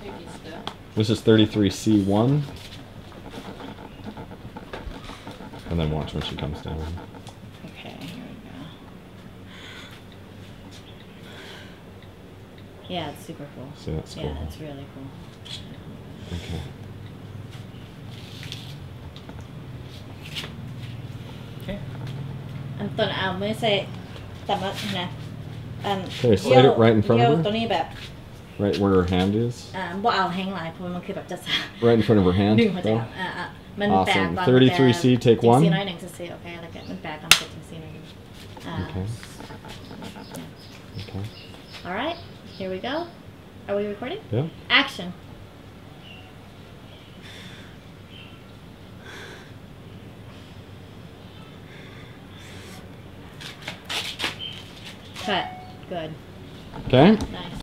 This is 33C1. And then watch when she comes down. Okay, here we go. Yeah, it's super cool. See, that's cool. Yeah, it's really cool. Okay. Okay. ตอนเอาไม่ใส่แต่ว่านะ Okay, slide it right in front เยี่ยว of ตัว her. นี้แบบ Right where her hand is. บ่เอาแห้งหลายเพราะมันคือแบบจะ Right in front of her hand. ดึงหัวใจ though. มันแปลก Awesome. ตอน 33C, take 1 one. ซีน้อยหนึ่งจะซีโอเคแล้วก็มันแปลกตอน7 C หน่อยหนึ่ง Okay. Okay. Alright, here we go. Are we recording? Yeah. Action. Cut. Good. Okay. Nice.